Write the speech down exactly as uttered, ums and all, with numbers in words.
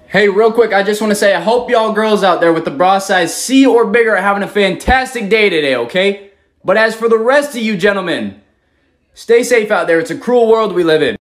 Hey, real quick, I just want to say I hope y'all girls out there with the bra size C or bigger are having a fantastic day today, okay? But as for the rest of you gentlemen, stay safe out there. It's a cruel world we live in.